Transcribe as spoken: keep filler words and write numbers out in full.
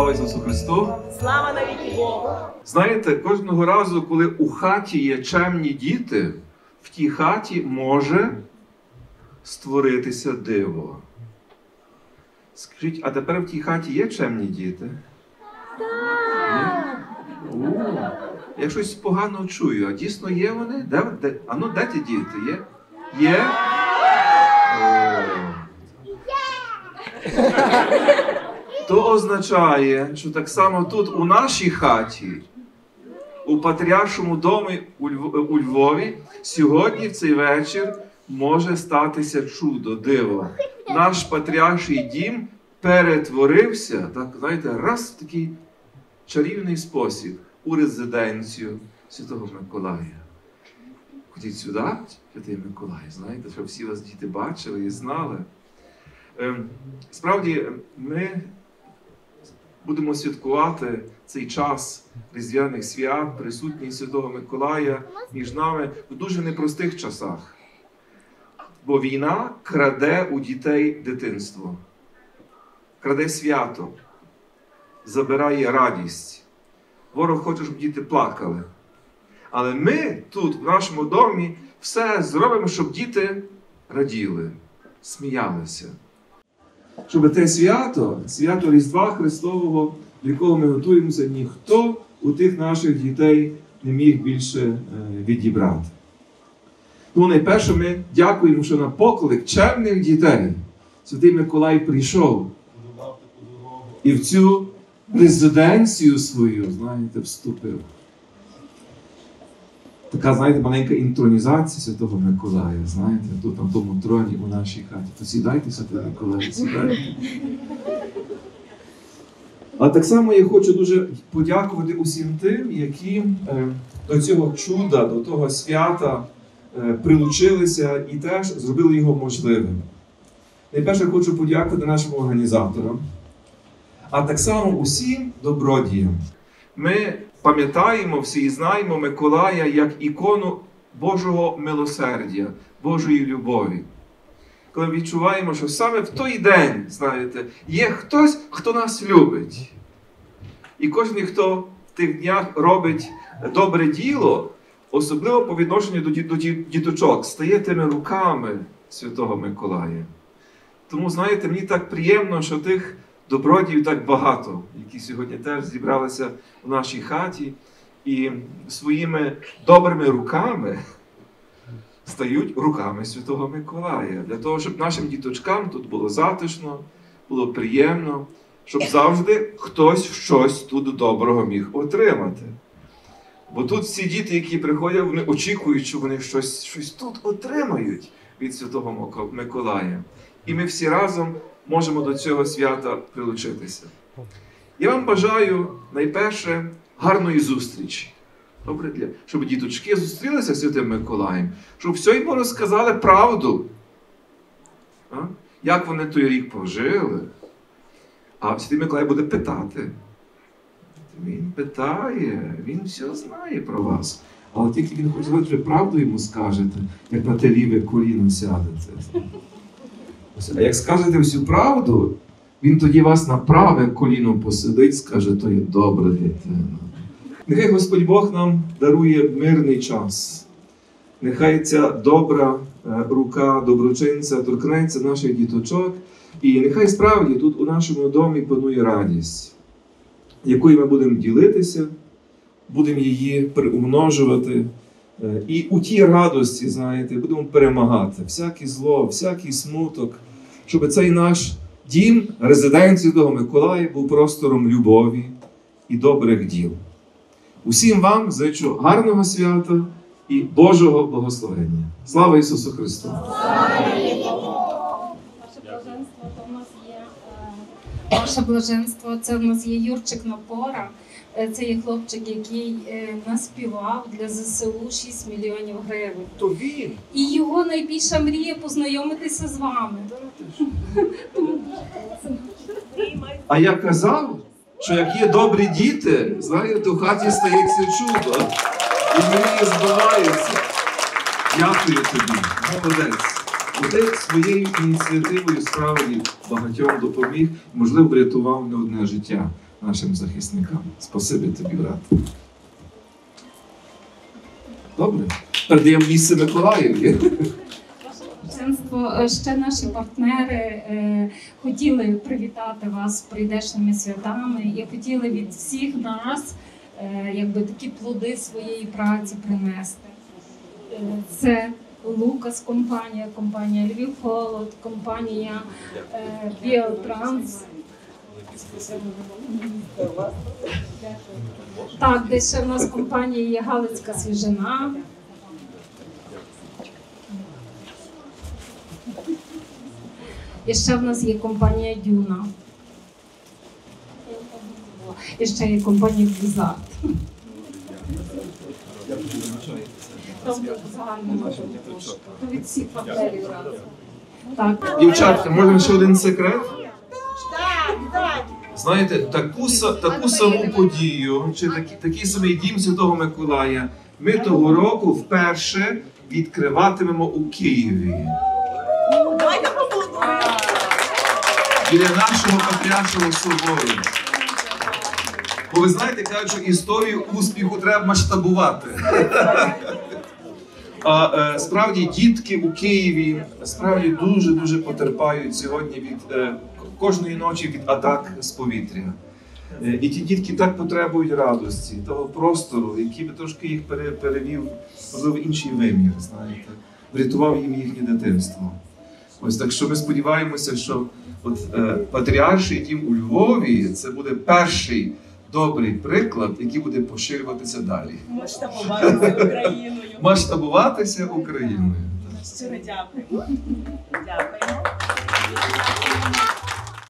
Слава Ісусу Христу! Слава навіки Богу! Знаєте, кожного разу, коли у хаті є чемні діти, в тій хаті може створитися диво. Скажіть, а тепер в тій хаті є чемні діти? Так! Я щось погано чую. А дійсно є вони? Де, де? А ну, де ті діти? Є? Є? То означає, що так само тут, у нашій хаті, у Патріаршому домі у Львові, сьогодні в цей вечір може статися чудо, диво. Наш Патріарший дім перетворився, так, знаєте, раз в такий чарівний спосіб у резиденцію Святого Миколая. Ходіть сюди, Святий Миколай, знаєте, щоб всі вас діти бачили і знали. Справді, ми будемо святкувати цей час різдвяних свят, присутність Святого Миколая між нами в дуже непростих часах. Бо війна краде у дітей дитинство, краде свято, забирає радість. Ворог хоче, щоб діти плакали. Але ми тут, в нашому домі, все зробимо, щоб діти раділи, сміялися. Щоб те свято, свято Різдва Христового, до якого ми готуємося, ніхто у тих наших дітей не міг більше відібрати. Тому найперше ми дякуємо, що на поклик чемних дітей Святий Миколай прийшов і в цю резиденцію свою, знаєте, вступив. Така, знаєте, маленька інтронізація Святого Миколая, знаєте, тут на тому троні у нашій хаті. То сідайте, Святий Миколай, сідайте. А так само я хочу дуже подякувати усім тим, які е, до цього чуда, до того свята е, прилучилися і теж зробили його можливим. Найперше хочу подякувати нашим організаторам, а так само усім добродіям. Ми пам'ятаємо всі і знаємо Миколая як ікону Божого милосердя, Божої любові. Коли ми відчуваємо, що саме в той день, знаєте, є хтось, хто нас любить. І кожен, хто в тих днях робить добре діло, особливо по відношенню до діточок, стає тими руками Святого Миколая. Тому, знаєте, мені так приємно, що тих добродіїв так багато, які сьогодні теж зібралися в нашій хаті і своїми добрими руками стають руками Святого Миколая. Для того, щоб нашим діточкам тут було затишно, було приємно, щоб завжди хтось щось тут доброго міг отримати. Бо тут всі діти, які приходять, вони очікують, що вони щось, щось тут отримають від Святого Миколая. І ми всі разом можемо до цього свята прилучитися. Я вам бажаю, найперше, гарної зустрічі. Добре, для, щоб діточки зустрілися з Святим Миколаєм, щоб все йому розказали правду. А? Як вони той рік прожили. А Святий Миколай буде питати. Він питає, він все знає про вас. Але тільки він хоче сказати, що правду йому скажете, як на те ліве коліно сядете. А як скажете всю правду, він тоді вас на праве коліно посидить, скаже, то є добра дитина. Нехай Господь Бог нам дарує мирний час. Нехай ця добра рука доброчинця торкнеться наших діточок. І нехай справді тут у нашому домі панує радість, якою ми будемо ділитися, будемо її приумножувати. І у тій радості, знаєте, будемо перемагати всяке зло, всякий смуток, щоб цей наш дім, резиденція Святого Миколая, був простором любові і добрих діл. Усім вам зичу гарного свята і Божого благословення. Слава Ісусу Христу! Ваше блаженство, це в нас є Юрчик Напора. Це є хлопчик, який наспівав для ЗСУ шість мільйонів гривень. То він! І його найбільша мрія познайомитися з вами. А я казав, що як є добрі діти, знаєте, в хаті стається чудо. І мрії збиваються. Дякую тобі, молодець. Бо ти своєю ініціативою справді багатьом допоміг, можливо, врятував не одне життя нашим захисникам. Спасибі тобі, брат. Добре. Передаємо місце Миколаєві. Блаженство, е, ще наші партнери е, хотіли привітати вас з прийдешніми святами і хотіли від всіх нас е, якби такі плоди своєї праці принести. Е, це Лукас компанія, компанія Львів Холод, компанія е, Біотранс. Так, десь ще в нас компанія є Галицька свіжина. І ще в нас є компанія Дюна. І ще є компанія Блізард. То від всіх партнерів разом. Так. Дівчатка, можна ще один секрет? Знаєте, таку, са- таку саму подію, чи такий, такий самий дім Святого Миколая ми того року вперше відкриватимемо у Києві. Давайте поаплодуємо. Біля нашого Патріаршого собору. Бо ви знаєте, кажуть, що історію успіху треба масштабувати. А е, справді дітки у Києві справді дуже-дуже потерпають сьогодні від е, кожної ночі від атак з повітря. Е, і ті дітки так потребують радості, того простору, який би трошки їх пере, перевів можливо, в інший вимір, знаєте, врятував їм їхнє дитинство. Ось так що ми сподіваємося, що от, е, Патріарший дім у Львові це буде перший добрий приклад, який буде поширюватися далі. Масштабуватися Україною. Масштабуватися Україною. Щиро дякуємо. Дякуємо.